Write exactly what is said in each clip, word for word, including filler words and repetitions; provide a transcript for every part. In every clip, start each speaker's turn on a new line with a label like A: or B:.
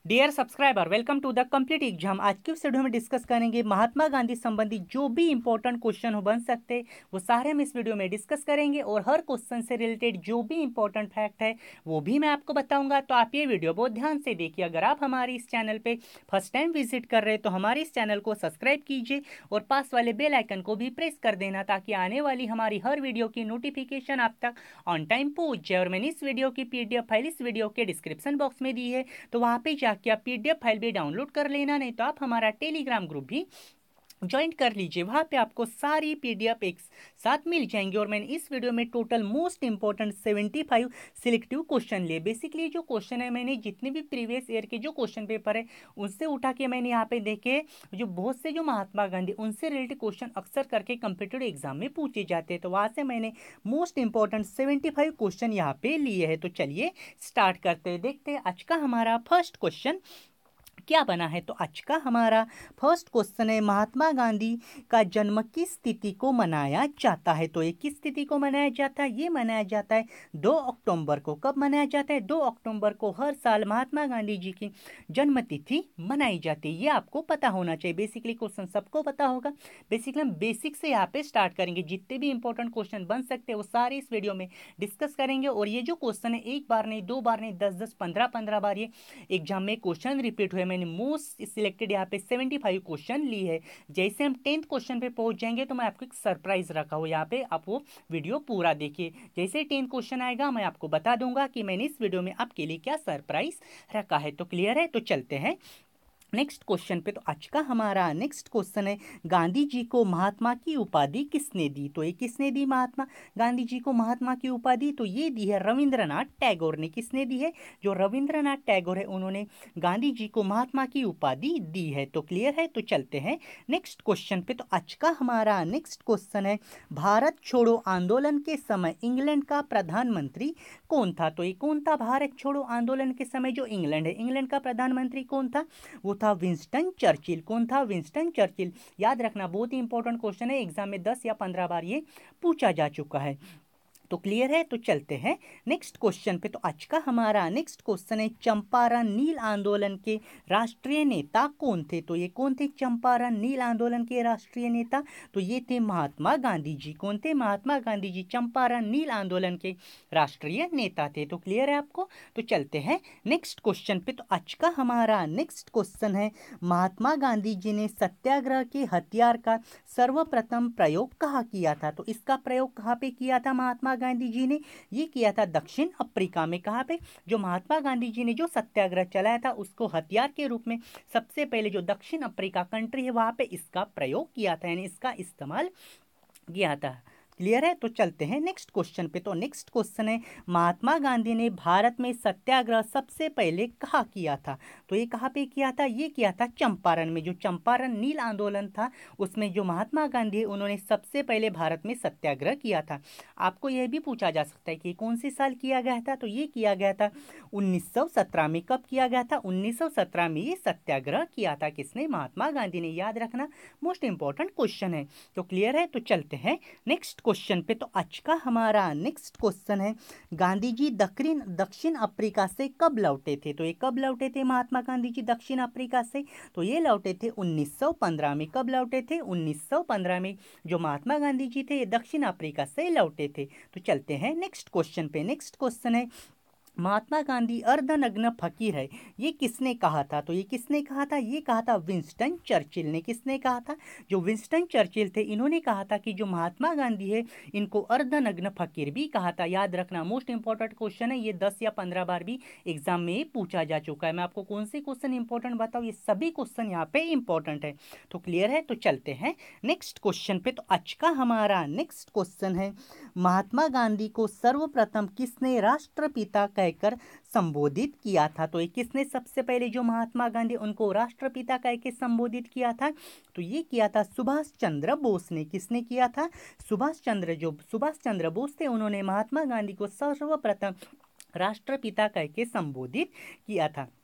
A: Dear subscriber, welcome to the complete exam. आज की इस वीडियो में डिस्कस करेंगे महात्मा गांधी संबंधी जो भी इंपॉर्टेंट क्वेश्चन हो बन सकते वो सारे हम इस वीडियो में डिस्कस करेंगे और हर क्वेश्चन से रिलेटेड जो भी इंपॉर्टेंट फैक्ट है वो भी मैं आपको बताऊंगा। तो आप ये वीडियो बहुत ध्यान से देखिए। अगर आप हमारे इस चैनल पे फर्स्ट टाइम विजिट कर रहे हैं तो हमारे इस चैनल को सब्सक्राइब कीजिए और पास वाले बेल आइकन को भी प्रेस कर देना ताकि आने वाली हमारी हर वीडियो की नोटिफिकेशन आप तक ऑन टाइम पहुंच जाए। और मैंने इस वीडियो की पीडीएफ फाइल इस वीडियो के डिस्क्रिप्शन बॉक्स में दी है, तो वहां पे जाके आप पीडीएफ फाइल भी डाउनलोड कर लेना, नहीं तो आप हमारा टेलीग्राम ग्रुप भी ज्वाइन कर लीजिए। वहां पे आपको सारी पीडीएफ एक साथ मिल जाएंगे। और मैंने इस वीडियो में टोटल मोस्ट इंपॉर्टेंट पचहत्तर सिलेक्टिव क्वेश्चन लिए। बेसिकली जो क्वेश्चन है मैंने जितने भी प्रीवियस ईयर के जो क्वेश्चन पेपर है उससे उठा के मैंने यहाँ पे देखे जो बहुत से जो महात्मा गांधी उनसे रिलेटेड क्वेश्चन अक्सर करके कंप्यूटर एग्जाम में पूछे जाते हैं, तो वहां से मैंने मोस्ट इंपॉर्टेंट पचहत्तर क्वेश्चन यहाँ पे लिए हैं। तो चलिए स्टार्ट करते हैं। देखते हैं आज का हमारा फर्स्ट क्वेश्चन क्या बना है। तो आज का हमारा फर्स्ट क्वेश्चन है, महात्मा गांधी का जन्म किस तिथि को मनाया जाता है। तो ये किस तिथि को मनाया जाता है? ये मनाया जाता है दो अक्टूबर को। कब मनाया जाता है? दो अक्टूबर को हर साल महात्मा गांधी जी की जन्म तिथि मनाई जाती है। ये आपको पता होना चाहिए। बेसिकली क्वेश्चन सबको पता होगा। बेसिकली हम बेसिक से यहाँ पे स्टार्ट करेंगे। जितने भी इंपॉर्टेंट क्वेश्चन बन सकते हैं वो सारे इस वीडियो में डिस्कस करेंगे। और ये जो क्वेश्चन है एक बार नहीं, दो बार नहीं, दस दस पंद्रह पंद्रह बार ये एग्जाम में क्वेश्चन रिपीट हुए। मैंने मोस्ट सिलेक्टेड यहाँ पे पचहत्तर क्वेश्चन ली है। जैसे हम टेंथ क्वेश्चन पे पहुंच जाएंगे तो मैं आपको एक सरप्राइज रखा हूँ, यहाँ पे आप वो वीडियो पूरा देखिए। जैसे टेंथ क्वेश्चन आएगा मैं आपको बता दूंगा कि मैंने इस वीडियो में आपके लिए क्या सरप्राइज रखा है। तो क्लियर है? तो चलते हैं नेक्स्ट क्वेश्चन पे। तो आज का हमारा नेक्स्ट क्वेश्चन है, गांधी जी को महात्मा की उपाधि किसने दी। तो ये किसने दी महात्मा गांधी जी को महात्मा की उपाधि? तो ये दी है रविंद्रनाथ टैगोर ने। किसने दी है? जो रविंद्रनाथ टैगोर है उन्होंने गांधी जी को महात्मा की उपाधि दी है। तो क्लियर है? तो चलते हैं नेक्स्ट क्वेश्चन पे। तो आज का हमारा नेक्स्ट क्वेश्चन है, भारत छोड़ो आंदोलन के समय इंग्लैंड का प्रधानमंत्री कौन था। तो ये कौन था? भारत छोड़ो आंदोलन के समय जो इंग्लैंड है, इंग्लैंड का प्रधानमंत्री कौन था? वो था विंस्टन चर्चिल। कौन था? Winston Churchill. याद रखना, बहुत ही इंपॉर्टेंट क्वेश्चन है, एग्जाम में दस या पंद्रह बार ये पूछा जा चुका है। तो क्लियर है? तो चलते हैं नेक्स्ट क्वेश्चन पे। तो आज का हमारा नेक्स्ट क्वेश्चन है, चंपारण नील आंदोलन के राष्ट्रीय नेता कौन थे। तो ये कौन थे चंपारण नील आंदोलन के राष्ट्रीय नेता? तो ये थे महात्मा गांधी जी। कौन थे? महात्मा गांधी जी चंपारण नील आंदोलन के राष्ट्रीय नेता थे। तो क्लियर है आपको? तो चलते हैं नेक्स्ट क्वेश्चन पे। तो आज का हमारा नेक्स्ट क्वेश्चन है, महात्मा गांधी जी ने सत्याग्रह के हथियार का सर्वप्रथम प्रयोग कहाँ किया था। तो इसका प्रयोग कहाँ पे किया था महात्मा गांधी जी ने? ये किया था दक्षिण अफ्रीका में। कहाँ पे? जो महात्मा गांधी जी ने जो सत्याग्रह चलाया था उसको हथियार के रूप में सबसे पहले जो दक्षिण अफ्रीका कंट्री है वहां पे इसका प्रयोग किया था, यानी इसका इस्तेमाल किया था। क्लियर है? तो चलते हैं नेक्स्ट क्वेश्चन पे। तो नेक्स्ट क्वेश्चन है, महात्मा गांधी ने भारत में सत्याग्रह सबसे पहले कहाँ किया था। तो ये कहाँ पे किया था? ये किया था चंपारण में। जो चंपारण नील आंदोलन था उसमें जो महात्मा गांधी है उन्होंने सबसे पहले भारत में सत्याग्रह किया था। आपको यह भी पूछा जा सकता है कि कौन से साल किया गया था। तो ये किया गया था उन्नीस सौ सत्रह में। कब किया गया था? उन्नीस सौ सत्रह में ये सत्याग्रह किया था। किसने? महात्मा गांधी ने। याद रखना, मोस्ट इंपॉर्टेंट क्वेश्चन है। तो क्लियर है? तो चलते हैं नेक्स्ट क्वेश्चन पे। तो आज का हमारा नेक्स्ट क्वेश्चन है, गांधी जी दक्षिण दक्षिण अफ्रीका से कब लौटे थे। तो ये कब लौटे थे महात्मा गांधी जी दक्षिण अफ्रीका से? तो ये लौटे थे उन्नीस सौ पंद्रह में। कब लौटे थे? उन्नीस सौ पंद्रह में जो महात्मा गांधी जी थे ये दक्षिण अफ्रीका से लौटे थे। तो चलते हैं नेक्स्ट क्वेश्चन पे। नेक्स्ट क्वेश्चन है, महात्मा गांधी अर्धनग्न फकीर है, ये किसने कहा था। तो ये किसने कहा था? ये कहा था विंस्टन चर्चिल ने। किसने कहा था? जो विंस्टन चर्चिल थे इन्होंने कहा था कि जो महात्मा गांधी है इनको अर्धनग्न फकीर भी कहा था। याद रखना, मोस्ट इंपॉर्टेंट क्वेश्चन है, ये दस या पंद्रह बार भी एग्जाम में पूछा जा चुका है। मैं आपको कौन से क्वेश्चन इंपॉर्टेंट बताऊँ, ये सभी क्वेश्चन यहाँ पे इंपॉर्टेंट है। तो क्लियर है? तो चलते हैं नेक्स्ट क्वेश्चन पे। तो आज का हमारा नेक्स्ट क्वेश्चन है, महात्मा गांधी को सर्वप्रथम किसने राष्ट्रपिता कहकर संबोधित किया था। तो ये किसने सबसे पहले जो महात्मा गांधी उनको राष्ट्रपिता कह के संबोधित किया था? तो ये किया था सुभाष चंद्र बोस ने। किसने किया था? सुभाष चंद्र जो सुभाष चंद्र बोस थे उन्होंने महात्मा गांधी को सर्वप्रथम राष्ट्रपिता कह के संबोधित किया था।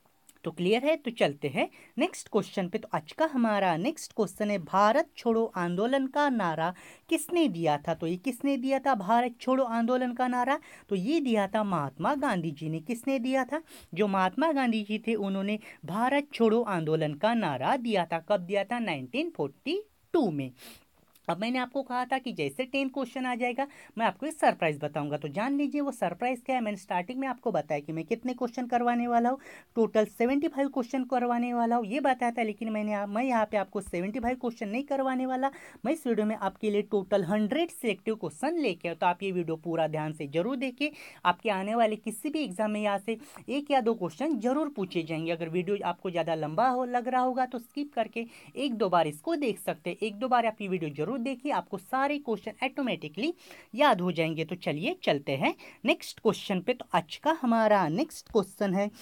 A: तो क्लियर है। तो चलते हैं नेक्स्ट क्वेश्चन पे। तो आज का हमारा नेक्स्ट क्वेश्चन है, भारत छोड़ो आंदोलन का नारा किसने दिया था? तो ये किसने दिया था भारत छोड़ो आंदोलन का नारा? तो ये दिया था महात्मा गांधी जी ने। किसने दिया था? जो महात्मा गांधी जी थे उन्होंने भारत छोड़ो आंदोलन का नारा दिया था। कब दिया था? नाइनटीन फोर्टी टू में। अब मैंने आपको कहा था कि जैसे टेन क्वेश्चन आ जाएगा मैं आपको एक सरप्राइज बताऊंगा, तो जान लीजिए वो सरप्राइज क्या है। मैंने स्टार्टिंग में आपको बताया कि मैं कितने क्वेश्चन करवाने वाला हूँ, टोटल सेवेंटी फाइव क्वेश्चन करवाने वाला हूँ, ये बताया था। लेकिन मैंने मैं यहाँ पे आपको सेवेंटी फाइव क्वेश्चन नहीं करवाने वाला। मैं इस वीडियो में आपके लिए टोटल हंड्रेड सिलेक्टिव क्वेश्चन लेके आया। तो आप ये वीडियो पूरा ध्यान से जरूर देखिए। आपके आने वाले किसी भी एग्जाम में यहाँ से एक या दो क्वेश्चन जरूर पूछे जाएंगे। अगर वीडियो आपको ज़्यादा लंबा हो लग रहा होगा तो स्किप करके एक दो बार इसको देख सकते हैं। एक दो बार आप ये वीडियो जरूर देखिए, आपको सारे क्वेश्चन ऑटोमेटिकली याद हो जाएंगे। तो चलिए चलते हैं नेक्स्ट क्वेश्चन पे। तो आज का हमारा नेक्स्ट क्वेश्चन है,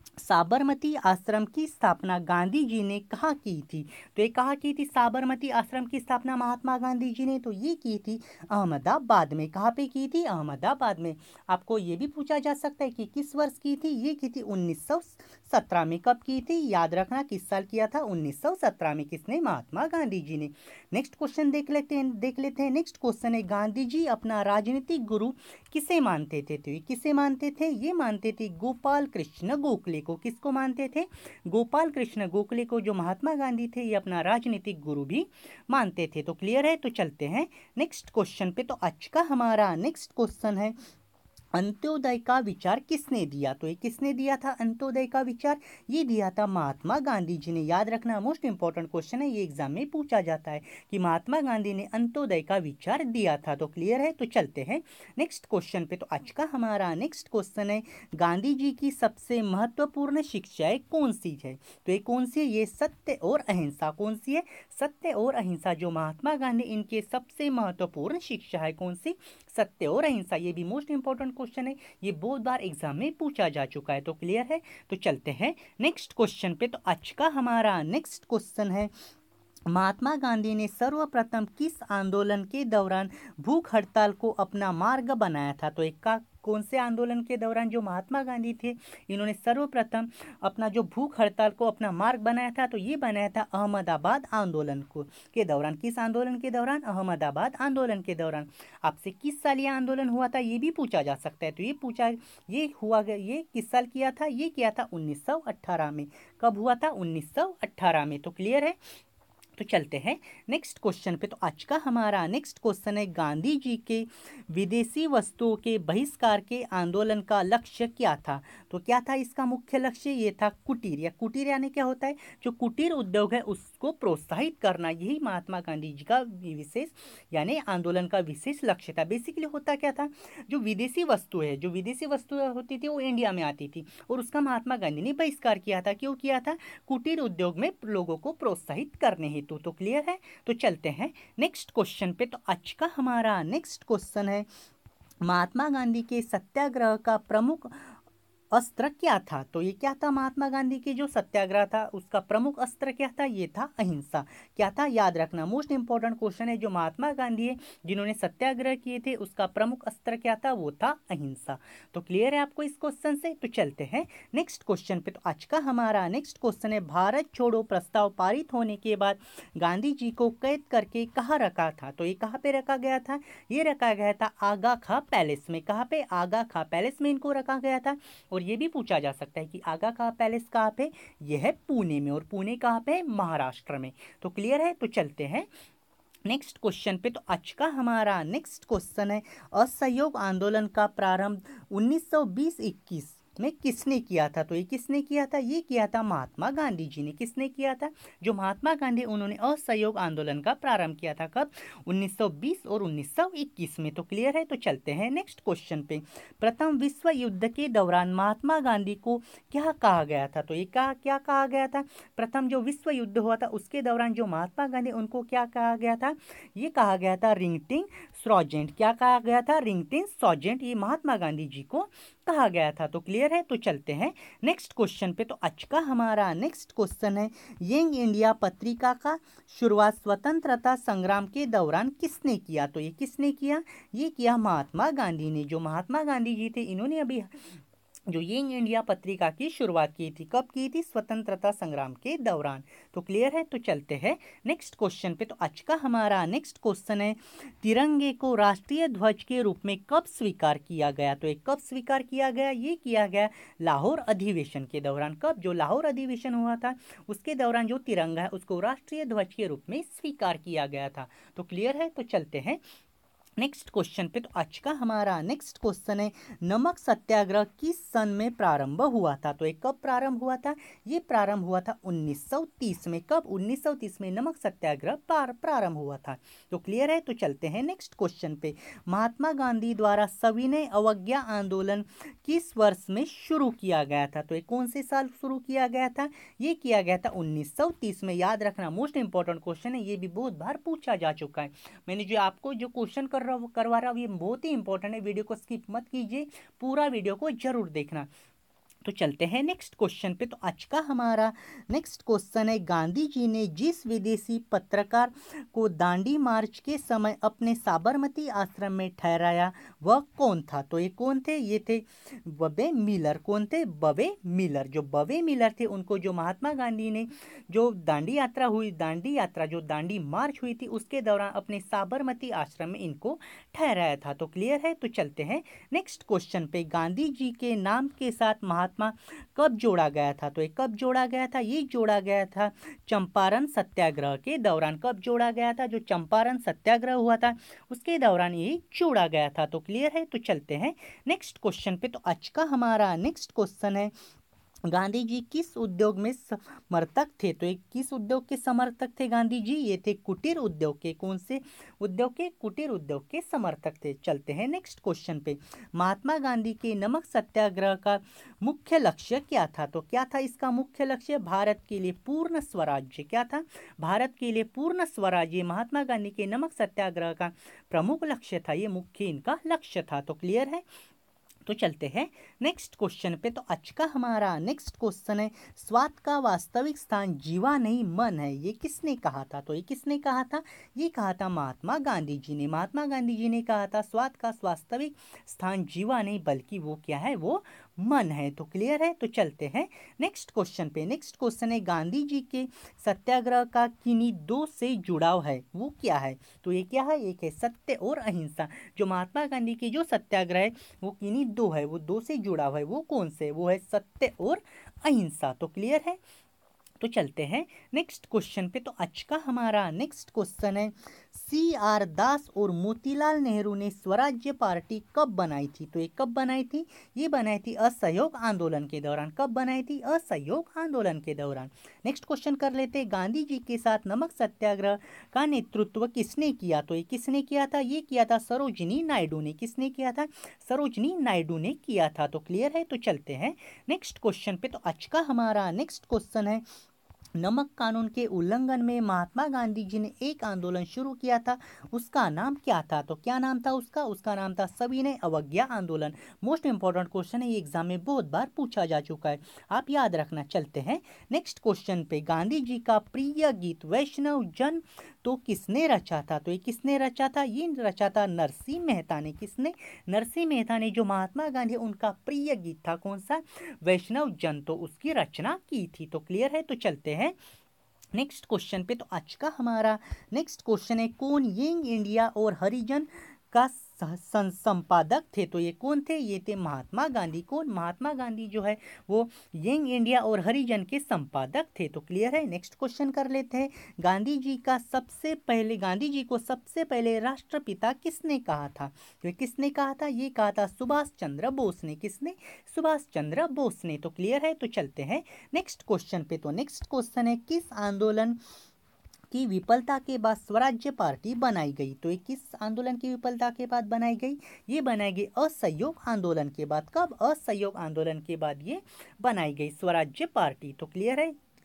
A: साबरमती आश्रम की स्थापना गांधी जी ने कहाँ की थी? तो ये कहाँ की थी साबरमती आश्रम की स्थापना महात्मा गांधी जी ने? तो ये की थी अहमदाबाद में। कहाँ पे की थी? अहमदाबाद में। आपको ये भी पूछा जा सकता है कि किस वर्ष की थी? ये की थी उन्नीस सौ सत्रह में। कब की थी? याद रखना किस साल किया था? उन्नीस सौ सत्रह में। किसने? महात्मा गांधी जी ने। नेक्स्ट क्वेश्चन देख लेते हैं देख लेते हैं नेक्स्ट क्वेश्चन है, गांधी जी अपना राजनीतिक गुरु किसे मानते थे? तो ये किसे मानते थे? ये मानते थे गोपाल कृष्ण गोखले को। किसको मानते थे? गोपाल कृष्ण गोखले को, जो महात्मा गांधी थे ये अपना राजनीतिक गुरु भी मानते थे। तो क्लियर है। तो चलते हैं नेक्स्ट क्वेश्चन पे। तो आज का हमारा नेक्स्ट क्वेश्चन है, अंत्योदय का विचार किसने दिया? तो ये किसने दिया था अंत्योदय का विचार? ये दिया था महात्मा गांधी जी ने। याद रखना मोस्ट इंपॉर्टेंट क्वेश्चन है, ये एग्जाम में पूछा जाता है कि महात्मा गांधी ने अंत्योदय का विचार दिया था। तो क्लियर है। तो चलते हैं नेक्स्ट क्वेश्चन पे। तो आज का हमारा नेक्स्ट क्वेश्चन है, गांधी जी की सबसे महत्वपूर्ण शिक्षाएं कौन सी है? तो ये कौन सी है? ये सत्य और अहिंसा। कौन सी है? सत्य और अहिंसा। जो महात्मा गांधी इनके सबसे महत्वपूर्ण शिक्षा है कौन सी? सत्य और अहिंसा। ये भी मोस्ट इंपॉर्टेंट क्वेश्चन है, ये बहुत बार एग्जाम में पूछा जा चुका है। तो क्लियर है। तो चलते हैं नेक्स्ट क्वेश्चन पे। तो आज का हमारा नेक्स्ट क्वेश्चन है, महात्मा गांधी ने सर्वप्रथम किस आंदोलन के दौरान भूख हड़ताल को अपना मार्ग बनाया था? तो एक का कौन से आंदोलन के दौरान जो महात्मा गांधी थे इन्होंने सर्वप्रथम अपना जो भूख हड़ताल को अपना मार्ग बनाया था? तो ये बनाया था अहमदाबाद आंदोलन को के दौरान। किस आंदोलन के दौरान? अहमदाबाद आंदोलन के दौरान। आपसे किस साल ये आंदोलन हुआ था ये भी पूछा जा सकता है। तो ये पूछा ये हुआ ये किस साल किया था? ये किया था उन्नीस सौ अठारह में। कब हुआ था? उन्नीस सौ अठारह में। तो क्लियर है। तो चलते हैं नेक्स्ट क्वेश्चन पे। तो आज का हमारा नेक्स्ट क्वेश्चन है, गांधी जी के विदेशी वस्तुओं के बहिष्कार के आंदोलन का लक्ष्य क्या था? तो क्या था इसका मुख्य लक्ष्य? ये था कुटीर, या कुटीर यानी क्या होता है? जो कुटीर उद्योग है उसको प्रोत्साहित करना, यही महात्मा गांधी जी का विशेष यानी आंदोलन का विशेष लक्ष्य था। बेसिकली होता क्या था, जो विदेशी वस्तु है जो विदेशी वस्तु होती थी वो इंडिया में आती थी और उसका महात्मा गांधी ने बहिष्कार किया था। क्यों किया था? कुटीर उद्योग में लोगों को प्रोत्साहित करने हेतु। तो क्लियर है। तो चलते हैं नेक्स्ट क्वेश्चन पे। तो आज का हमारा नेक्स्ट क्वेश्चन है, महात्मा गांधी के सत्याग्रह का प्रमुख अस्त्र क्या था? तो ये क्या था? महात्मा गांधी के जो सत्याग्रह था उसका प्रमुख अस्त्र क्या था? ये था अहिंसा। क्या था? याद रखना मोस्ट इंपॉर्टेंट क्वेश्चन है। जो महात्मा गांधी है जिन्होंने सत्याग्रह किए थे उसका प्रमुख अस्त्र क्या था? वो था अहिंसा। तो क्लियर है आपको इस क्वेश्चन से। तो चलते हैं नेक्स्ट क्वेश्चन पे। तो आज का हमारा नेक्स्ट क्वेश्चन है, भारत छोड़ो प्रस्ताव पारित होने के बाद गांधी जी को कैद करके कहाँ रखा था? तो ये कहाँ पे रखा गया था? ये रखा गया था आगा खां पैलेस में। कहाँ पे? आगा खां पैलेस में इनको रखा गया था। और ये भी पूछा जा सकता है कि आगा खां पैलेस कहाँ पे? यह है पुणे में। और पुणे कहाँ पे? महाराष्ट्र में। तो क्लियर है। तो चलते हैं नेक्स्ट क्वेश्चन पे। तो आज का हमारा नेक्स्ट क्वेश्चन है, असहयोग आंदोलन का प्रारंभ उन्नीस सौ बीस इक्कीस में किसने किया था? तो ये किसने किया था? ये किया था महात्मा गांधी जी ने। किसने किया था? जो महात्मा गांधी उन्होंने असहयोग आंदोलन का प्रारंभ किया था। कब? उन्नीस सौ बीस और उन्नीस सौ इक्कीस में। तो क्लियर है। तो चलते हैं नेक्स्ट क्वेश्चन पे। प्रथम विश्व युद्ध के दौरान महात्मा गांधी को क्या कहा गया था? तो ये कहा क्या कहा गया था? प्रथम जो विश्व युद्ध हुआ था उसके दौरान जो महात्मा गांधी उनको क्या कहा गया था? ये कहा गया था रिंगटिंग सॉर्जेंट। क्या कहा गया था? रिंगटिंग सॉर्जेंट। ये महात्मा गांधी जी को कहा गया था। तो क्लियर है। तो चलते हैं नेक्स्ट क्वेश्चन पे। तो आज का हमारा नेक्स्ट क्वेश्चन है, यंग इंडिया पत्रिका का शुरुआत स्वतंत्रता संग्राम के दौरान किसने किया? तो ये किसने किया? ये किया महात्मा गांधी ने। जो महात्मा गांधी जी थे इन्होंने अभी जो यंग इंडिया पत्रिका की शुरुआत की थी, कब की थी? स्वतंत्रता संग्राम के दौरान। तो क्लियर है? तो चलते हैं नेक्स्ट क्वेश्चन पे। तो आज का हमारा नेक्स्ट क्वेश्चन है, तिरंगे को राष्ट्रीय ध्वज के रूप में कब स्वीकार किया गया? तो ये कब स्वीकार किया गया? ये किया गया लाहौर अधिवेशन के दौरान। कब? जो लाहौर अधिवेशन हुआ था उसके दौरान जो तिरंगा है उसको राष्ट्रीय ध्वज के रूप में स्वीकार किया गया था। तो क्लियर है? तो चलते हैं नेक्स्ट क्वेश्चन पे। तो आज का हमारा नेक्स्ट क्वेश्चन है, नमक सत्याग्रह किस सन में प्रारंभ हुआ था? तो ये कब प्रारंभ हुआ था? ये प्रारंभ हुआ था उन्नीस सौ तीस में। कब? उन्नीस सौ तीस में नमक सत्याग्रह प्रारंभ हुआ था। तो क्लियर है? तो चलते हैं नेक्स्ट क्वेश्चन पे। महात्मा गांधी द्वारा सविनय अवज्ञा आंदोलन किस वर्ष में शुरू किया गया था? तो ये कौन से साल शुरू किया गया था? ये किया गया था उन्नीस सौ तीस में। याद रखना, मोस्ट इंपॉर्टेंट क्वेश्चन है, ये भी बहुत बार पूछा जा चुका है। मैंने जो आपको जो क्वेश्चन कर करवा रहा हूँ ये बहुत ही इंपॉर्टेंट है, वीडियो को स्किप मत कीजिए, पूरा वीडियो को जरूर देखना। तो चलते हैं नेक्स्ट क्वेश्चन पे। तो आज का हमारा नेक्स्ट क्वेश्चन है, गांधी जी ने जिस विदेशी पत्रकार को दांडी मार्च के समय अपने साबरमती आश्रम में ठहराया वह कौन था? तो ये कौन थे? ये थे बबे मिलर। कौन थे? बबे मिलर। जो बबे मिलर थे उनको जो महात्मा गांधी ने जो दांडी यात्रा हुई, दांडी यात्रा जो दांडी मार्च हुई थी उसके दौरान अपने साबरमती आश्रम में इनको ठहराया था। तो क्लियर है? तो चलते हैं नेक्स्ट क्वेश्चन पे। गांधी जी के नाम के साथ महात्मा कब जोड़ा गया था? तो ये कब जोड़ा गया था? ये जोड़ा गया था चंपारण सत्याग्रह के दौरान। कब जोड़ा गया था? जो चंपारण सत्याग्रह हुआ था उसके दौरान ये जोड़ा गया था। तो क्लियर है? तो चलते हैं नेक्स्ट क्वेश्चन पे। तो आज का हमारा नेक्स्ट क्वेश्चन है, गांधी जी किस उद्योग में समर्थक थे? तो ये किस उद्योग के समर्थक थे गांधी जी? ये थे कुटीर उद्योग के। कौन से उद्योग के? कुटीर उद्योग के समर्थक थे। चलते हैं नेक्स्ट क्वेश्चन पे। महात्मा गांधी के नमक सत्याग्रह का मुख्य लक्ष्य क्या था? तो क्या था इसका मुख्य लक्ष्य? भारत के लिए पूर्ण स्वराज्य। क्या था? भारत के लिए पूर्ण स्वराज्य महात्मा गांधी के नमक सत्याग्रह का प्रमुख लक्ष्य था, ये मुख्य इनका लक्ष्य था। तो क्लियर है? तो चलते हैं नेक्स्ट क्वेश्चन पे। तो आज का हमारा नेक्स्ट क्वेश्चन है, स्वाद का वास्तविक स्थान जीवा नहीं मन है, ये किसने कहा था? तो ये किसने कहा था? ये कहा था महात्मा गांधी जी ने। महात्मा गांधी जी ने कहा था स्वाद का वास्तविक स्थान जीवा नहीं बल्कि वो क्या है? वो मन है। तो क्लियर है? तो चलते हैं नेक्स्ट क्वेश्चन पे। नेक्स्ट क्वेश्चन है, गांधी जी के सत्याग्रह का किन्हीं दो से जुड़ाव है, वो क्या है? तो ये क्या है? एक है सत्य और अहिंसा। जो महात्मा गांधी की जो सत्याग्रह है वो किन्हीं दो है, वो दो से जुड़ा हुआ है। वो कौन से? वो है सत्य और अहिंसा। तो क्लियर है? तो चलते हैं नेक्स्ट क्वेश्चन पे। तो आज का हमारा नेक्स्ट क्वेश्चन है, सी आर दास और मोतीलाल नेहरू ने स्वराज्य पार्टी कब बनाई थी? तो ये कब बनाई थी? ये बनाई थी असहयोग आंदोलन के दौरान। कब बनाई थी? असहयोग आंदोलन के दौरान। नेक्स्ट क्वेश्चन कर लेते हैं, गांधी जी के साथ नमक सत्याग्रह का नेतृत्व किसने किया? तो ये किसने किया था? ये किया था सरोजिनी नायडू ने। किसने किया था? सरोजिनी नायडू ने किया था। तो क्लियर है? तो चलते हैं नेक्स्ट क्वेश्चन पे। तो आज का हमारा नेक्स्ट क्वेश्चन है, नमक कानून के उल्लंघन में महात्मा गांधी जी ने एक आंदोलन शुरू किया था, उसका नाम क्या था? तो क्या नाम था उसका? उसका नाम था सविनय अवज्ञा आंदोलन। मोस्ट इंपॉर्टेंट क्वेश्चन है, ये एग्जाम में बहुत बार पूछा जा चुका है, आप याद रखना। चलते हैं नेक्स्ट क्वेश्चन पे। गांधी जी का प्रिय गीत वैष्णव जन तो किसने रचा था? तो ये किसने रचा था? ये रचा था नरसिंह मेहता ने। किसने? नरसिंह मेहता ने। जो महात्मा गांधी उनका प्रिय गीत था कौन सा? वैष्णव जन, तो उसकी रचना की थी। तो क्लियर है? तो चलते हैं नेक्स्ट क्वेश्चन पे। तो आज का हमारा नेक्स्ट क्वेश्चन है, कौन यंग इंडिया और हरिजन का संपादक थे? तो ये कौन थे? ये थे महात्मा गांधी। कौन? महात्मा गांधी जो है वो यंग इंडिया और हरिजन के संपादक थे। तो क्लियर है? नेक्स्ट क्वेश्चन कर लेते हैं, गांधी जी का सबसे पहले गांधी जी को सबसे पहले राष्ट्रपिता किसने कहा था? तो किसने कहा था? ये कहा था सुभाष चंद्र बोस ने। किसने? सुभाष चंद्र बोस ने। तो क्लियर है? तो चलते हैं नेक्स्ट क्वेश्चन पे। तो नेक्स्ट क्वेश्चन है, किस आंदोलन की विफलता के बाद स्वराज्य पार्टी बनाई गई? तो ये किस आंदोलन की विफलता के बाद बनाई गई? ये बनाई गई असहयोग आंदोलन के बाद। कब? असहयोग आंदोलन के बाद ये बनाई गई स्वराज्य पार्टी। तो क्लियर है?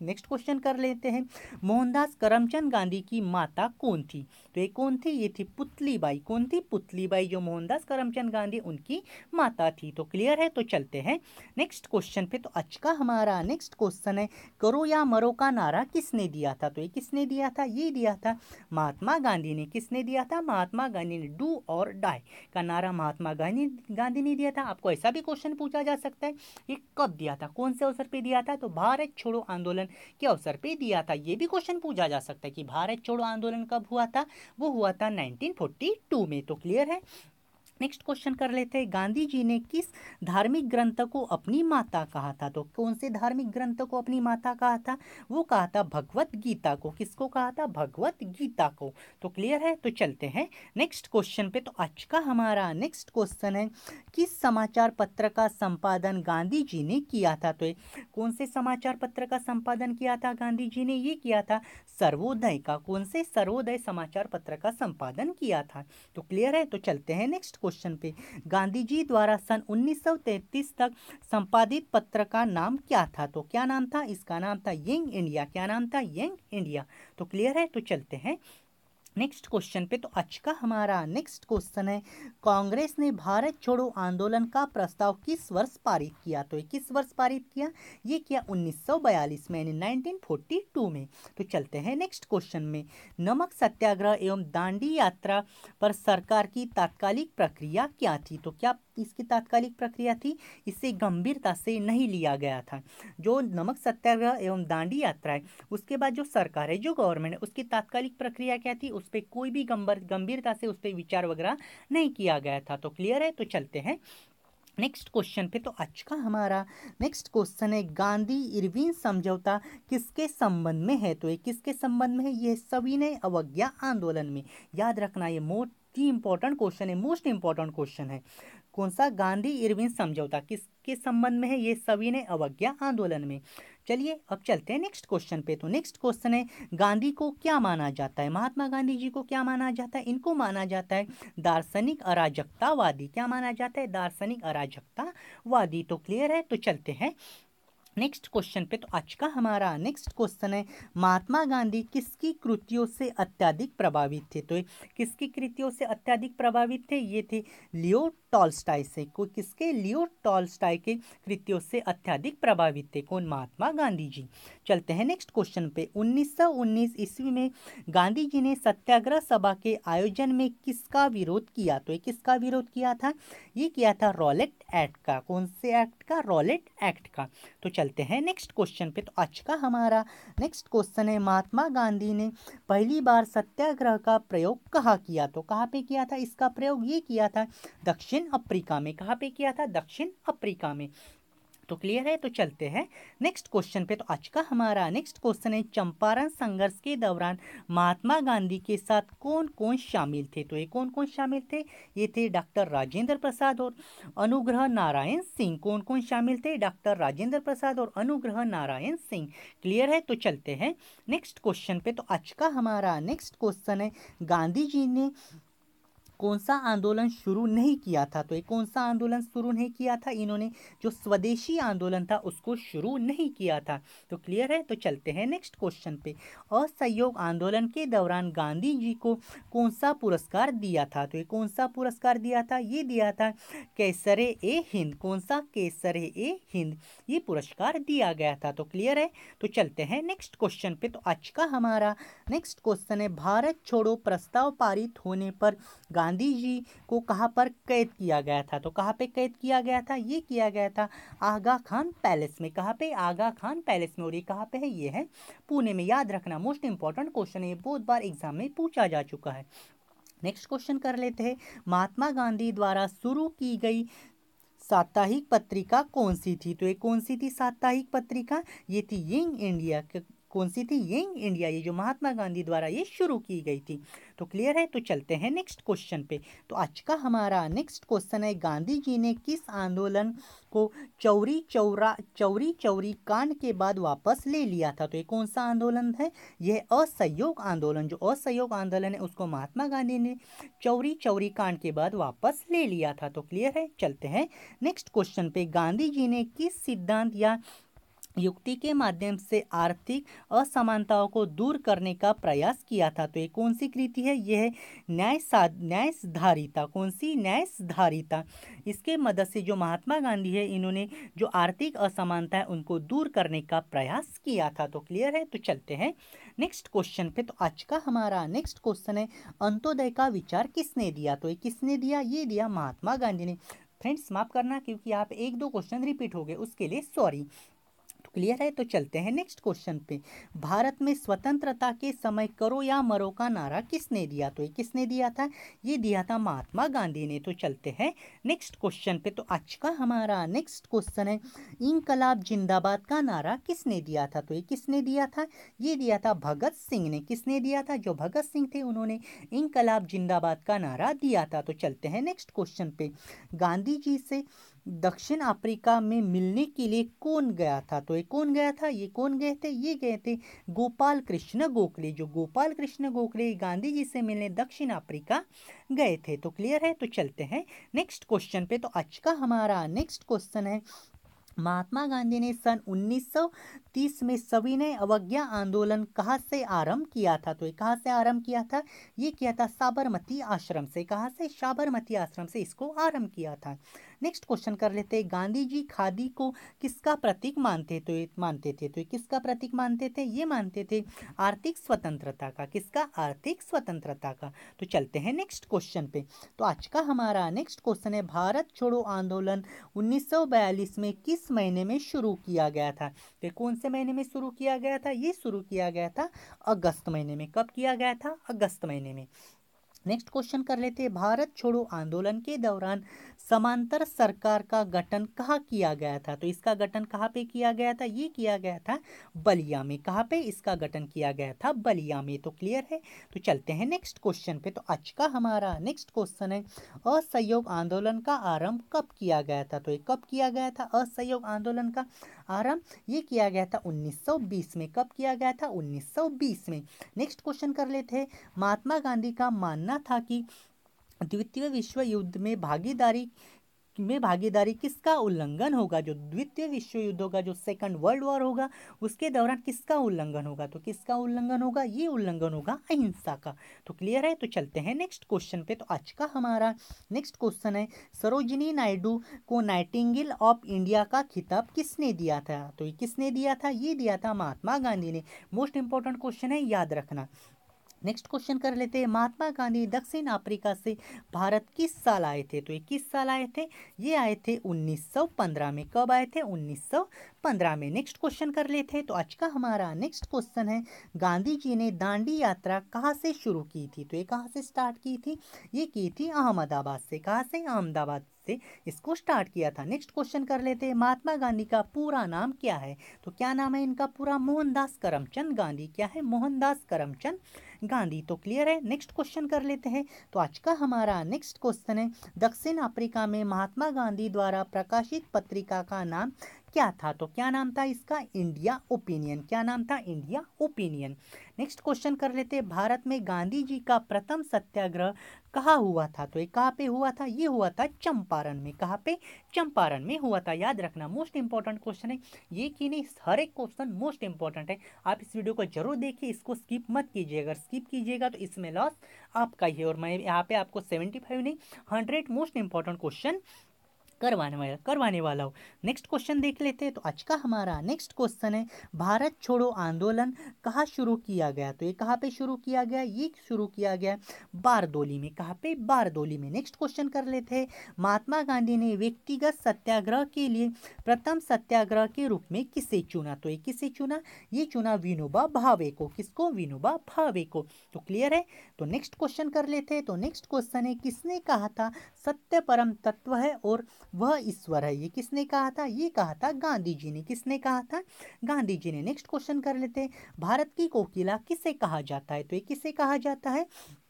A: नेक्स्ट क्वेश्चन कर लेते हैं, मोहनदास करमचंद गांधी की माता कौन थी? तो ये कौन थी? ये थी पुतलीबाई। कौन थी? पुतलीबाई, जो मोहनदास करमचंद गांधी उनकी माता थी। तो क्लियर है, तो चलते हैं नेक्स्ट क्वेश्चन पे। तो आज का हमारा नेक्स्ट क्वेश्चन है, करो या मरो का नारा किसने दिया था? तो ये किसने दिया था? ये दिया था महात्मा गांधी ने। किसने दिया था? महात्मा गांधी ने। डू और डाई का नारा महात्मा गांधी गांधी ने दिया था। आपको ऐसा भी क्वेश्चन पूछा जा सकता है, ये कब दिया था, कौन से अवसर पे दिया था? तो भारत छोड़ो आंदोलन के अवसर पे दिया था। ये भी क्वेश्चन पूछा जा सकता है कि भारत छोड़ो आंदोलन कब हुआ था? वो हुआ था नाइनटीन फोर्टी टू में। तो क्लियर है। नेक्स्ट क्वेश्चन कर लेते हैं, गांधी जी ने किस धार्मिक ग्रंथ को अपनी माता कहा था? तो कौन से धार्मिक ग्रंथ को अपनी माता कहा था? वो कहा था भगवत गीता को। किसको कहा था? भगवत गीता को। तो क्लियर है, तो चलते हैं नेक्स्ट क्वेश्चन पे। तो आज का हमारा नेक्स्ट क्वेश्चन है, किस समाचार पत्र का संपादन गांधी जी ने किया था? तो कौन से समाचार पत्र का संपादन किया था गांधी जी ने? ये किया था सर्वोदय का। कौन से? सर्वोदय समाचार पत्र का संपादन किया था। तो क्लियर है, तो चलते हैं नेक्स्ट क्वेश्चन पे। गांधी जी द्वारा सन उन्नीस सौ तैंतीस तक संपादित पत्र का नाम क्या था? तो क्या नाम था? इसका नाम था यंग इंडिया। क्या नाम था? Young India. तो क्लियर है, तो चलते हैं नेक्स्ट क्वेश्चन पे। तो आज का हमारा नेक्स्ट क्वेश्चन है, कांग्रेस ने भारत छोड़ो आंदोलन का प्रस्ताव किस वर्ष पारित किया? तो ये किस वर्ष पारित किया? ये किया उन्नीस सौ बयालीस में, यानी नाइनटीन फोर्टी टू में। तो चलते हैं नेक्स्ट क्वेश्चन में, नमक सत्याग्रह एवं दांडी यात्रा पर सरकार की तात्कालिक प्रक्रिया क्या थी? तो क्या इसकी तात्कालिक प्रक्रिया थी? इसे गंभीरता से नहीं लिया गया था। जो नमक सत्याग्रह एवं दांडी यात्रा है, उसके बाद जो सरकार है, जो गवर्नमेंट है, उसकी तात्कालिक प्रक्रिया क्या थी? उस पर कोई भी गंभीरता से उस पर विचार वगैरह नहीं किया गया था। तो क्लियर है, तो चलते हैं नेक्स्ट क्वेश्चन पे। तो आज का हमारा नेक्स्ट क्वेश्चन है, गांधी इरविन समझौता किसके संबंध में है? तो ये किसके संबंध में है? ये सविनय अवज्ञा आंदोलन में। याद रखना, ये मोस्ट ही इंपॉर्टेंट क्वेश्चन है, मोस्ट इंपॉर्टेंट क्वेश्चन है। कौन सा? गांधी इरविन समझौता किसके संबंध में है? ये सविनय अवज्ञा आंदोलन में। चलिए अब चलते हैं नेक्स्ट क्वेश्चन पे। तो नेक्स्ट क्वेश्चन है, गांधी को क्या माना जाता है? महात्मा गांधी जी को क्या माना जाता है? इनको माना जाता है दार्शनिक अराजकतावादी। क्या माना जाता है? दार्शनिक अराजकतावादी। तो क्लियर है, तो चलते हैं नेक्स्ट क्वेश्चन पे। तो आज का हमारा नेक्स्ट क्वेश्चन है, महात्मा गांधी किसकी कृतियों से अत्यधिक प्रभावित थे? तो किसकी कृतियों से अत्यधिक प्रभावित थे? ये थे लियो टॉल्स्टाय से। कोई किसके? लियो टॉल्स्टाय के कृतियों से अत्यधिक प्रभावित थे। कौन? महात्मा गांधी जी। चलते हैं नेक्स्ट क्वेश्चन पे, उन्नीस सौ उन्नीस ईस्वी में गांधी जी ने सत्याग्रह सभा के आयोजन में किसका विरोध किया? तो ये किसका विरोध किया था? ये किया था रॉलेट एक्ट का। कौन से एक्ट का? रॉलेट एक्ट का। तो चलते हैं नेक्स्ट क्वेश्चन पे। तो आज का हमारा नेक्स्ट क्वेश्चन है, महात्मा गांधी ने पहली बार सत्याग्रह का प्रयोग कहाँ किया? तो कहाँ पे किया था इसका प्रयोग? ये किया था दक्षिण अफ्रीका में। कहाँ पे किया था? दक्षिण अफ्रीका में। तो क्लियर है, तो चलते हैं नेक्स्ट क्वेश्चन पे। तो आज का हमारा नेक्स्ट क्वेश्चन है, चंपारण संघर्ष के दौरान महात्मा गांधी के साथ कौन कौन शामिल थे? तो ये कौन कौन शामिल थे? ये थे डॉक्टर राजेंद्र प्रसाद और अनुग्रह नारायण सिंह। कौन कौन शामिल थे? डॉक्टर राजेंद्र प्रसाद और अनुग्रह नारायण सिंह। क्लियर है, तो चलते हैं नेक्स्ट क्वेश्चन पे। तो आज का हमारा नेक्स्ट क्वेश्चन है, गांधी जी ने कौन सा आंदोलन शुरू नहीं किया था? तो ये कौन सा आंदोलन शुरू नहीं किया था? इन्होंने जो स्वदेशी आंदोलन था उसको शुरू नहीं किया था। तो क्लियर है, तो चलते हैं नेक्स्ट क्वेश्चन पे। असहयोग आंदोलन के दौरान गांधी जी को कौन सा पुरस्कार दिया था? तो ये कौन सा पुरस्कार दिया था? ये दिया था केसरे ए हिंद। कौन सा? केसरे ए हिंद, ये पुरस्कार दिया गया था। तो क्लियर है, तो चलते हैं नेक्स्ट क्वेश्चन पे। तो आज का हमारा नेक्स्ट क्वेश्चन है, भारत छोड़ो प्रस्ताव पारित होने पर गांधी जी को कहाँ पर कैद किया गया था? तो कहाँ पे कैद किया गया था? ये किया गया था आगा खान पैलेस में। कहाँ पे? आगा खान पैलेस में। और ये कहाँ पे है? ये है पुणे में। याद रखना, मोस्ट इंपॉर्टेंट क्वेश्चन है, ये बहुत बार एग्जाम में पूछा जा चुका है। नेक्स्ट क्वेश्चन कर लेते हैं, महात्मा गांधी द्वारा शुरू की गई साप्ताहिक पत्रिका कौन सी थी? तो ये कौन सी थी साप्ताहिक पत्रिका? ये थी यंग इंडिया। कौन सी थी? Young India. ये जो महात्मा गांधी द्वारा ये शुरू की गई थी। तो क्लियर है, तो चलते हैं नेक्स्ट क्वेश्चन पे। तो आज का हमारा नेक्स्ट क्वेश्चन है, गांधी जी ने किस आंदोलन को चौरी चौरा चौरी चौरी कांड के बाद वापस ले लिया था? तो ये कौन सा आंदोलन है? यह असहयोग आंदोलन। जो असहयोग आंदोलन है उसको महात्मा गांधी ने चौरी चौरी कांड के बाद वापस ले लिया था। तो क्लियर है, चलते हैं नेक्स्ट क्वेश्चन पे। गांधी जी ने किस सिद्धांत या युक्ति के माध्यम से आर्थिक असमानताओं को दूर करने का प्रयास किया था। तो ये कौन सी कृति है? यह है न्याय सा न्यायधारिता। कौन सी? न्यायधारिता। इसके मदद से जो महात्मा गांधी है, इन्होंने जो आर्थिक असमानता है उनको दूर करने का प्रयास किया था। तो क्लियर है। तो चलते हैं नेक्स्ट क्वेश्चन पे। तो आज का हमारा नेक्स्ट क्वेश्चन है, अंत्योदय का विचार किसने दिया? तो ये किसने दिया? ये दिया महात्मा गांधी ने। फ्रेंड्स माफ करना, क्योंकि यहाँ पे एक दो क्वेश्चन रिपीट हो गए, उसके लिए सॉरी। क्लियर है। तो चलते हैं नेक्स्ट क्वेश्चन पे। भारत में स्वतंत्रता के समय करो या मरो का नारा किसने दिया? तो ये किसने दिया था? ये दिया था महात्मा गांधी ने। तो चलते हैं नेक्स्ट क्वेश्चन पे। तो आज का हमारा नेक्स्ट क्वेश्चन है, इंकलाब जिंदाबाद का नारा किसने दिया था? तो ये किसने दिया था? ये दिया था भगत सिंह ने। किसने दिया था? जो भगत सिंह थे, उन्होंने इंकलाब जिंदाबाद का नारा दिया था। तो चलते हैं नेक्स्ट क्वेश्चन पे। गांधी जी से दक्षिण अफ्रीका में मिलने के लिए कौन गया था? तो ये कौन गया था? ये कौन गए थे? ये गए थे गोपाल कृष्ण गोखले। जो गोपाल कृष्ण गोखले गांधी जी से मिलने दक्षिण अफ्रीका गए थे। तो क्लियर है। तो चलते हैं नेक्स्ट क्वेश्चन पे। तो आज का हमारा नेक्स्ट क्वेश्चन है, महात्मा गांधी ने सन उन्नीस सौ तीस में सविनय अवज्ञा आंदोलन कहाँ से आरंभ किया था? तो ये कहाँ से आरंभ किया था? ये किया था साबरमती आश्रम से। कहाँ से? साबरमती आश्रम से इसको आरंभ किया था। नेक्स्ट क्वेश्चन कर लेते हैं, गांधी जी खादी को किसका प्रतीक मानते तो ये मानते थे? तो ये किसका प्रतीक मानते थे? ये मानते थे आर्थिक स्वतंत्रता का। किसका? आर्थिक स्वतंत्रता का। तो चलते हैं नेक्स्ट क्वेश्चन पे। तो आज का हमारा नेक्स्ट क्वेश्चन है, भारत छोड़ो आंदोलन उन्नीस सौ बयालीस में किस महीने में शुरू किया गया था? तो कौन से महीने में शुरू किया गया था? ये शुरू किया गया था अगस्त महीने में। कब किया गया था? अगस्त महीने में। नेक्स्ट क्वेश्चन कर लेते हैं, भारत छोड़ो आंदोलन के दौरान समांतर सरकार का गठन कहाँ किया गया था? तो इसका गठन कहाँ पे किया गया था? ये किया गया था बलिया में। कहाँ पे इसका गठन किया गया था? बलिया में। तो क्लियर है। तो चलते हैं नेक्स्ट क्वेश्चन पे। तो आज का हमारा नेक्स्ट क्वेश्चन है, असहयोग आंदोलन का आरंभ कब किया गया था? तो ये कब किया गया था असहयोग आंदोलन का आरंभ? ये किया गया था उन्नीस सौ बीस में। कब किया गया था? उन्नीस सौ बीस में। नेक्स्ट क्वेश्चन कर लेते हैं, महात्मा गांधी का मानना था कि द्वितीय विश्व युद्ध में भागीदारी में भागीदारी किसका उल्लंघन होगा? जो द्वितीय विश्व युद्ध होगा, जो सेकंड वर्ल्ड वॉर होगा, उसके दौरान किसका उल्लंघन होगा? तो किसका उल्लंघन होगा? ये उल्लंघन होगा अहिंसा का। तो क्लियर है। तो चलते हैं नेक्स्ट क्वेश्चन पे। तो आज का हमारा नेक्स्ट क्वेश्चन है, सरोजिनी नायडू को नाइटिंगेल ऑफ इंडिया का खिताब किसने दिया था? तो ये किसने दिया था? ये दिया था महात्मा गांधी ने। मोस्ट इंपॉर्टेंट क्वेश्चन है, याद रखना। नेक्स्ट क्वेश्चन कर लेते हैं, महात्मा गांधी दक्षिण अफ्रीका से भारत किस साल आए थे? तो ये किस साल आए थे? ये आए थे उन्नीस सौ पंद्रह में। कब आए थे? उन्नीस सौ पंद्रह में। नेक्स्ट क्वेश्चन कर लेते हैं। तो आज का हमारा नेक्स्ट क्वेश्चन है, गांधी जी ने दांडी यात्रा कहाँ से शुरू की थी? तो ये कहाँ से स्टार्ट की थी? ये की थी अहमदाबाद से। कहाँ से? अहमदाबाद से इसको स्टार्ट किया था। नेक्स्ट क्वेश्चन कर लेते हैं, महात्मा गांधी का पूरा नाम क्या है? तो क्या नाम है इनका पूरा? मोहनदास करमचंद गांधी। क्या है? मोहनदास करमचंद गांधी। तो क्लियर है। नेक्स्ट क्वेश्चन कर लेते हैं। तो आज का हमारा नेक्स्ट क्वेश्चन है, दक्षिण अफ्रीका में महात्मा गांधी द्वारा प्रकाशित पत्रिका का नाम क्या था? तो क्या नाम था इसका? India opinion. क्या नाम था? India opinion. नेक्स्ट क्वेश्चन कर लेते हैं, भारत में गांधी जी का प्रथम सत्याग्रह कहाँ हुआ था? तो ये कहाँ पे हुआ था? ये हुआ था चंपारण में। कहाँ पे? चंपारण में हुआ था। याद रखना, मोस्ट इंपॉर्टेंट क्वेश्चन है ये कि नहीं, हर एक क्वेश्चन मोस्ट इंपॉर्टेंट है। आप इस वीडियो को जरूर देखिए, इसको स्किप मत कीजिए। अगर स्किप कीजिएगा तो इसमें लॉस आपका ही है। और मैं यहाँ पे आपको सेवेंटी फाइव नहीं हंड्रेड मोस्ट इंपॉर्टेंट क्वेश्चन करवाने वाला करवाने वाला हूँ। नेक्स्ट क्वेश्चन देख लेते हैं। तो आज का हमारा नेक्स्ट क्वेश्चन है, भारत छोड़ो आंदोलन कहाँ शुरू किया गया? तो ये कहाँ पे शुरू किया गया? ये शुरू किया गया बारदोली में। कहाँ पे? बारदोली में। नेक्स्ट क्वेश्चन कर लेते हैं, महात्मा गांधी ने व्यक्तिगत सत्याग्रह के लिए प्रथम सत्याग्रह के रूप में किसे चुना? तो ये किसे चुना? ये चुना विनोबा भावे को। किसको? विनोबा भावे को। तो क्लियर है। तो नेक्स्ट क्वेश्चन कर लेते हैं। तो नेक्स्ट क्वेश्चन है, किसने कहा था सत्य परम तत्व है और वह ईश्वर है? ये किसने कहा था? ये कहा था गांधी जी ने। किसने कहा था? गांधी जी ने। नेक्स्ट क्वेश्चन कर लेते हैं, भारत की कोकिला किसे कहा जाता है? तो ये किसे कहा जाता है?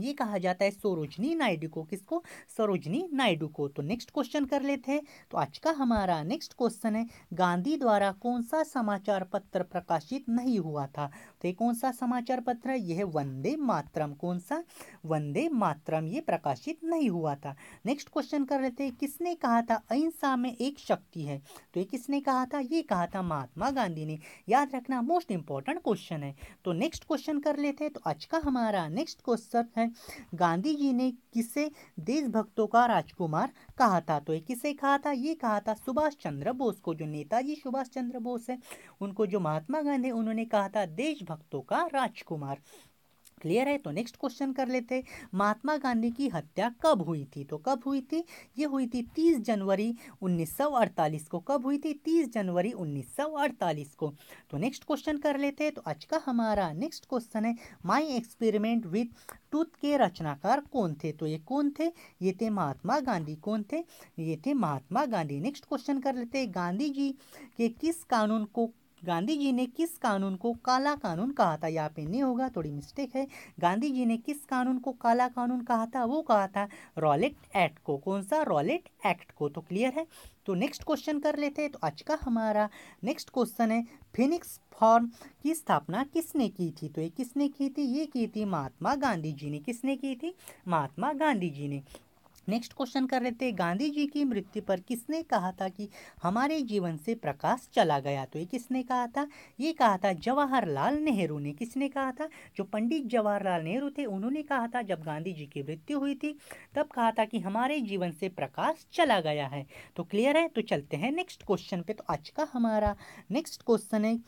A: ये कहा जाता है सरोजनी नायडू को। किसको? सरोजनी नायडू को। तो नेक्स्ट क्वेश्चन कर लेते हैं। तो आज का हमारा नेक्स्ट क्वेश्चन है, गांधी द्वारा कौन सा समाचार पत्र प्रकाशित नहीं हुआ था? तो ये कौन सा समाचार पत्र है? यह है वंदे मातरम। कौन सा? वंदे मातरम, ये प्रकाशित नहीं हुआ था। नेक्स्ट क्वेश्चन कर लेते हैं, किसने कहा था अहिंसा में एक शक्ति है? तो ये किसने कहा था? ये कहा था महात्मा गांधी ने। याद रखना, मोस्ट इंपॉर्टेंट क्वेश्चन है। तो नेक्स्ट क्वेश्चन कर लेते हैं। तो आज का हमारा नेक्स्ट क्वेश्चन है, गांधी जी ने किसे देशभक्तों का राजकुमार कहा था? तो ये किसे कहा था? ये कहा था सुभाष चंद्र बोस को। जो नेताजी सुभाष चंद्र बोस है, उनको जो महात्मा गांधी उन्होंने कहा था देशभक्तों का राजकुमार। क्लियर है? तो नेक्स्ट क्वेश्चन कर लेते हैं, महात्मा गांधी की हत्या कब हुई थी? तो कब हुई थी? ये हुई थी तीस जनवरी उन्नीस सौ अड़तालीस को। कब हुई थी? तीस जनवरी उन्नीस सौ अड़तालीस को। तो नेक्स्ट क्वेश्चन कर लेते हैं। तो आज का हमारा नेक्स्ट क्वेश्चन है, माय एक्सपेरिमेंट विथ टूथ के रचनाकार कौन थे? तो ये कौन थे? ये थे महात्मा गांधी। कौन थे? ये थे महात्मा गांधी। नेक्स्ट क्वेश्चन कर लेते हैं, गांधी जी के किस कानून को गांधी जी ने किस कानून को काला कानून कहा था? यहाँ पे नहीं होगा, थोड़ी मिस्टेक है। गांधी जी ने किस कानून को काला कानून कहा था? वो कहा था रॉलेट एक्ट को। कौन सा? रॉलेट एक्ट को। तो क्लियर है? तो नेक्स्ट क्वेश्चन कर लेते हैं। तो आज का हमारा नेक्स्ट क्वेश्चन है, फिनिक्स फॉर्म की स्थापना किसने की थी? तो ये किसने की थी? ये की थी महात्मा गांधी जी ने। किसने की थी? महात्मा गांधी जी ने। नेक्स्ट क्वेश्चन कर लेते हैं, गांधी जी की मृत्यु पर किसने कहा था कि हमारे जीवन से प्रकाश चला गया? तो ये किसने कहा था? ये कहा था जवाहरलाल नेहरू ने। किसने कहा था? जो पंडित जवाहरलाल नेहरू थे, उन्होंने कहा था जब गांधी जी की मृत्यु हुई थी, तब कहा था कि हमारे जीवन से प्रकाश चला गया है। तो क्लियर है? तो चलते हैं नेक्स्ट क्वेश्चन पे। तो आज का हमारा नेक्स्ट क्वेश्चन है,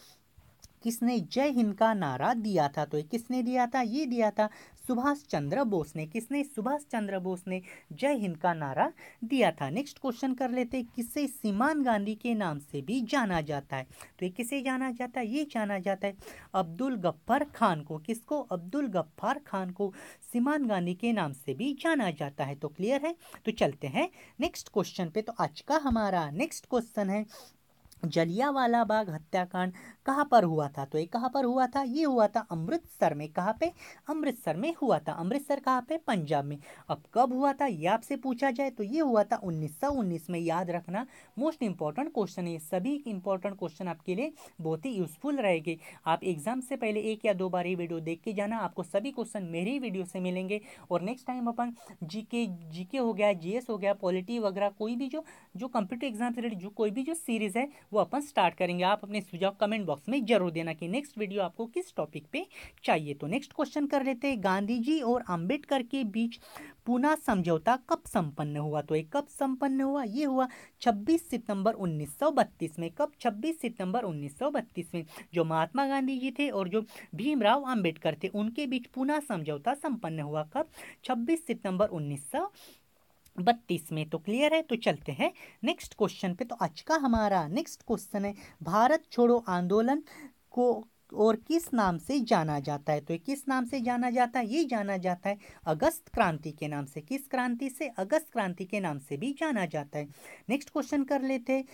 A: किसने जय हिंद का नारा दिया था? तो ये किसने दिया था? ये दिया था सुभाष चंद्र बोस ने। किसने? सुभाष चंद्र बोस ने जय हिंद का नारा दिया था। नेक्स्ट क्वेश्चन कर लेते, किसे सीमान गांधी के नाम से भी जाना जाता है? तो ये किसे जाना जाता है? ये जाना जाता है अब्दुल गफ्फार खान को। किसको? अब्दुल गफ्फार खान को सीमान गांधी के नाम से भी जाना जाता है। तो क्लियर है? तो चलते हैं नेक्स्ट क्वेश्चन पे। तो आज का हमारा नेक्स्ट क्वेश्चन है, जलियांवाला बाग हत्याकांड कहाँ पर हुआ था? तो ये कहाँ पर हुआ था? ये हुआ था अमृतसर में। कहाँ पे? अमृतसर में हुआ था। अमृतसर कहाँ पे? पंजाब में। अब कब हुआ था ये आपसे पूछा जाए तो ये हुआ था उन्नीस सौ उन्नीस में। याद रखना, मोस्ट इंपॉर्टेंट क्वेश्चन है। सभी इंपॉर्टेंट क्वेश्चन आपके लिए बहुत ही यूजफुल रहेंगे। आप एग्जाम से पहले एक या दो बार ये वीडियो देख के जाना, आपको सभी क्वेश्चन मेरी वीडियो से मिलेंगे। और नेक्स्ट टाइम अपन जीके जीके हो गया, जीएस हो गया, पॉलिटी वगैरह, कोई भी जो जो कंप्यूटर एग्जाम से रिलेटेड जो कोई भी जो सीरीज है वो अपन स्टार्ट करेंगे। आप अपने सुझाव कमेंट बॉक्स में जरूर देना कि नेक्स्ट वीडियो आपको किस टॉपिक पे चाहिए। तो नेक्स्ट क्वेश्चन कर लेते हैं, गांधी जी और अंबेडकर के बीच पूना समझौता कब संपन्न हुआ? तो ये कब संपन्न हुआ? ये हुआ छब्बीस सितंबर उन्नीस सौ बत्तीस में। कब? छब्बीस सितंबर उन्नीस सौ बत्तीस में। जो महात्मा गांधी जी थे और जो भीमराव अंबेडकर थे, उनके बीच पूना समझौता संपन्न हुआ। कब? छब्बीस सितंबर उन्नीस सौ बत्तीस में। तो क्लियर है? तो चलते हैं नेक्स्ट क्वेश्चन पे। तो आज का हमारा नेक्स्ट क्वेश्चन है, भारत छोड़ो आंदोलन को और किस नाम से जाना जाता है? तो ये किस नाम से जाना जाता है? ये जाना जाता है अगस्त क्रांति के नाम से। किस क्रांति से? अगस्त क्रांति के नाम से भी जाना जाता है। नेक्स्ट क्वेश्चन कर लेते हैं,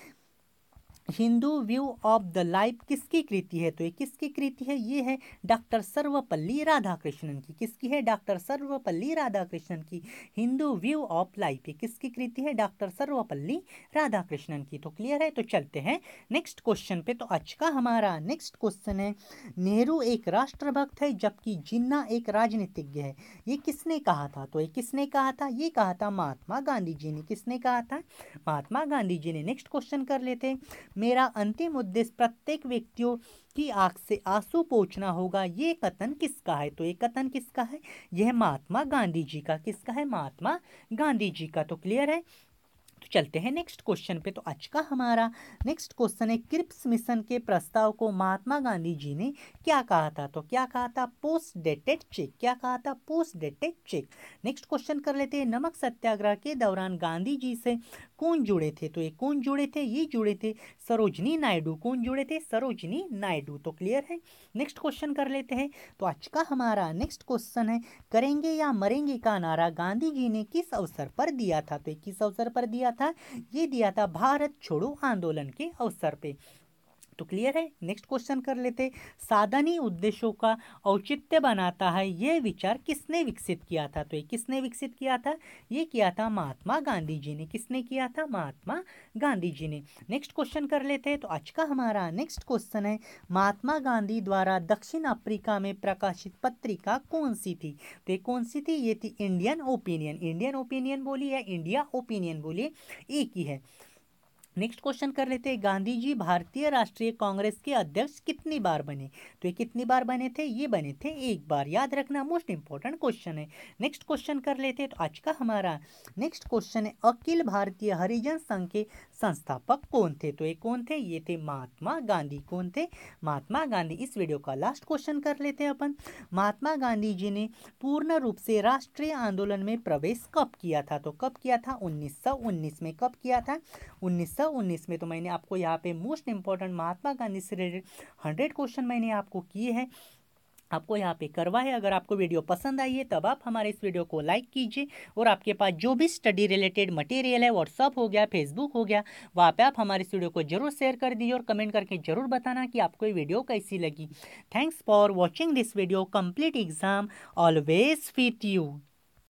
A: Hindu view of the life किसकी कृति है? तो ये किसकी कृति है? ये है डॉक्टर सर्वपल्ली राधाकृष्णन की। किसकी है? डॉक्टर सर्वपल्ली राधाकृष्णन की। हिंदू व्यू ऑफ लाइफ ये किसकी कृति है? डॉक्टर सर्वपल्ली राधाकृष्णन की। तो क्लियर है? तो चलते हैं नेक्स्ट क्वेश्चन पे। तो आज का हमारा नेक्स्ट क्वेश्चन है, नेहरू एक राष्ट्रभक्त है जबकि जिन्ना एक राजनीतिज्ञ है। ये किसने कहा था? तो ये किसने कहा था? ये कहा था महात्मा गांधी जी ने। किसने कहा था? महात्मा गांधी जी ने। नेक्स्ट क्वेश्चन कर लेते हैं, मेरा अंतिम उद्देश्य प्रत्येक व्यक्तियों की आंख से आंसू पोंछना होगा, ये कथन किसका है? तो ये कथन किसका है? यह महात्मा गांधी जी का। किसका है? महात्मा गांधी जी का। तो क्लियर है? तो चलते हैं नेक्स्ट क्वेश्चन पे। तो आज का हमारा नेक्स्ट क्वेश्चन है, क्रिप्स मिशन के प्रस्ताव को महात्मा गांधी जी ने क्या कहा था? तो क्या कहा था? Post dated cheque. क्या कहा था? Post dated cheque. Next question कर लेते हैं, नमक सत्याग्रह के दौरान गांधी जी से कौन जुड़े थे? तो ये कौन जुड़े थे? ये जुड़े थे सरोजनी नायडू। कौन जुड़े थे? सरोजनी नायडू। तो क्लियर है? नेक्स्ट क्वेश्चन कर लेते हैं। तो आज का हमारा नेक्स्ट क्वेश्चन है, करेंगे या मरेंगे का नारा गांधी जी ने किस अवसर पर दिया था? तो किस अवसर पर दिया था? ये दिया था भारत छोड़ो आंदोलन के अवसर पे। तो क्लियर है। नेक्स्ट क्वेश्चन कर लेते, साधनीय उद्देश्यों का औचित्य बनाता है यह विचार किसने विकसित किया था? तो ये किसने विकसित किया था? ये किया था महात्मा गांधी जी ने। किसने किया था? महात्मा गांधी जी ने। नेक्स्ट क्वेश्चन कर लेते हैं। तो आज का हमारा नेक्स्ट क्वेश्चन है, महात्मा गांधी द्वारा दक्षिण अफ्रीका में प्रकाशित पत्रिका कौन सी थी? तो ये कौन सी थी? ये थी इंडियन ओपिनियन। इंडियन ओपिनियन बोलिए या इंडिया ओपिनियन बोलिए, एक ही है। नेक्स्ट क्वेश्चन कर लेते हैं, गांधी जी भारतीय राष्ट्रीय कांग्रेस के अध्यक्ष कितनी बार बने? तो ये कितनी बार बने थे? ये बने थे एक बार। याद रखना, मोस्ट इंपॉर्टेंट क्वेश्चन है। नेक्स्ट क्वेश्चन कर लेते हैं। तो आज का हमारा नेक्स्ट क्वेश्चन है, अखिल भारतीय हरिजन संघ के संस्थापक कौन थे? तो ये कौन थे? ये थे महात्मा गांधी। कौन थे? महात्मा गांधी। इस वीडियो का लास्ट क्वेश्चन कर लेते हैं अपन, महात्मा गांधी जी ने पूर्ण रूप से राष्ट्रीय आंदोलन में प्रवेश कब किया था? तो कब किया था? उन्नीस सौ उन्नीस में। कब किया था? उन्नीस सौ उन्नीस में। तो मैंने आपको यहाँ पे मोस्ट इंपॉर्टेंट महात्मा गांधी से रिलेटेड हंड्रेड क्वेश्चन मैंने आपको किए हैं, आपको यहाँ पे करवा है। अगर आपको वीडियो पसंद आई है तब आप हमारे इस वीडियो को लाइक कीजिए, और आपके पास जो भी स्टडी रिलेटेड मटेरियल है, व्हाट्सअप हो गया, फेसबुक हो गया, वहाँ पे आप हमारे इस वीडियो को जरूर शेयर कर दीजिए और कमेंट करके जरूर बताना कि आपको ये वीडियो कैसी लगी। Thanks for watching this video. Complete exam always with you.